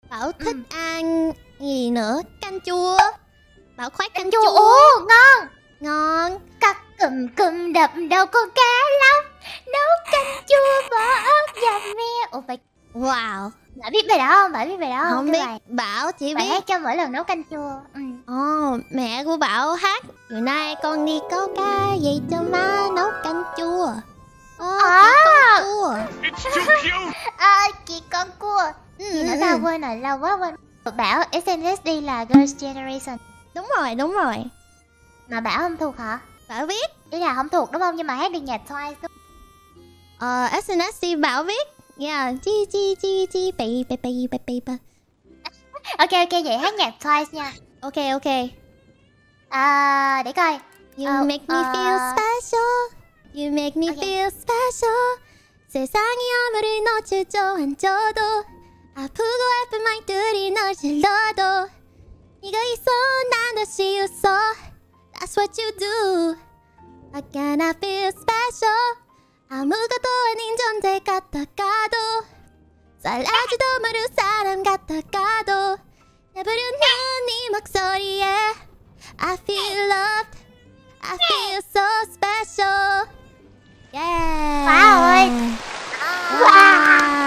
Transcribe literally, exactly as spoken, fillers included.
Bảo thích Ừ. ăn gì nữa? Canh chua. Bảo khoái canh, Canh chua, chua. ồ, ngon. Ngon. Cắt cùm cùm đập đầu con cá lóc, nấu canh chua bỏ ớt và me. Ủa phải, Wow. bạn biết bài đó không? Bạn biết bài đó không? Không Cái biết. bài, Bảo chỉ bài biết. hát cho mỗi lần nấu canh chua. Ừ. Ồ, mẹ của Bảo hát. Chiều nay con đi câu cá, vậy cho má nấu canh chua. Ơ, À. chị con chua. À, chị con cua. Ừ, Gì nữa ừ, ta, ừ. quên rồi, lâu quá quên. Bảo ét en ét đê là Girls' Generation. Đúng rồi, đúng rồi. Mà Bảo không thuộc hả? Bảo biết. Ý là không thuộc đúng không? Nhưng mà hát được nhạc Twice đúng. Ờ, ét en ét đê Bảo biết. Yeah, chi chi chi chi baby baby baby baby. Ok ok, vậy hát nhạc Twice nha. Ok ok. À, để coi. You Ờ, make me ờ, feel special. You make me Ok. feel special. 세상이 아무리 너를 좋아해줘도 아프고 아픈 말들이 널 질러도 네가 있어 난 다시 웃어. That's what you do. How can I feel special? 아무것도 아닌 존재 같다가도 설레지도 모를 사람 같다가도 내 부르는 네 목소리에 I feel loved. I feel so special. Yeah. Wow ơi. Wow.